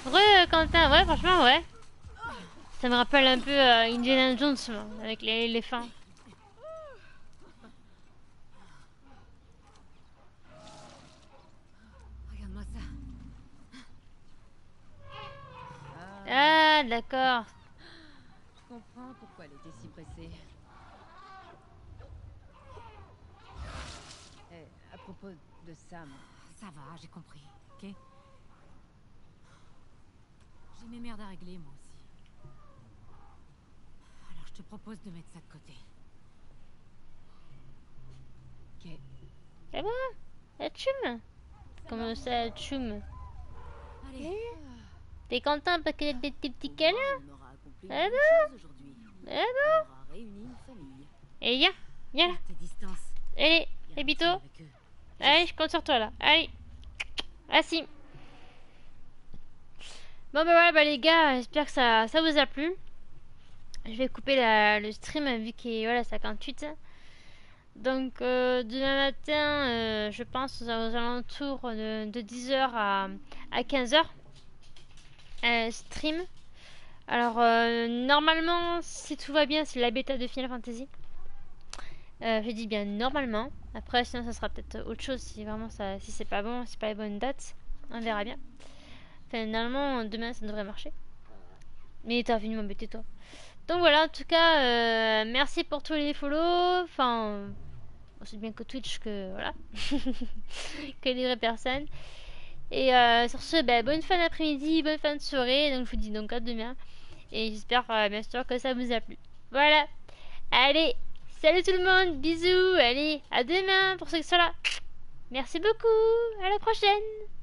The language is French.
Quentin, ouais, franchement, ouais. Ça me rappelle un peu Indiana Jones, moi, avec les éléphants. Regarde-moi ça. Ah, d'accord. Je comprends pourquoi elle était si pressée. Et à propos de Sam... Ça va, j'ai compris, ok? J'ai mes merdes à régler, moi aussi. Alors je te propose de mettre ça de côté. Ok. Ça va? La tchoum? Comment ça, tchoum? Allez. T'es content parce qu'il y a des petits câlins? On aura accompli Ah une bonne bon? chose aujourd'hui. Ah On bon? aura réuni une famille. Et viens là. Garde tes distances. Allez, Il y a les un petit bitos. avec eux. Allez, je compte sur toi là. Allez. Assis. Bon bah voilà, bah les gars, j'espère que ça vous a plu. Je vais couper le stream vu qu'il est voilà, 58. Donc demain matin, je pense aux alentours de 10h à 15h. Stream. Alors normalement, si tout va bien, c'est la bêta de Final Fantasy. Je dis bien normalement. Après, sinon, ça sera peut-être autre chose si vraiment ça, si c'est pas bon, si c'est pas les bonnes dates. On verra bien. Enfin, normalement, demain, ça devrait marcher. Mais t'as venu m'embêter, toi. Donc voilà, en tout cas, merci pour tous les follow. Enfin, aussi bien que Twitch que voilà. que les vraies personnes. Et sur ce, bah, bonne fin d'après-midi, bonne fin de soirée. Donc je vous dis donc à demain. Et j'espère bien sûr que ça vous a plu. Voilà. Allez, salut tout le monde, bisous. Allez, à demain pour ceux qui sont là. Merci beaucoup. À la prochaine.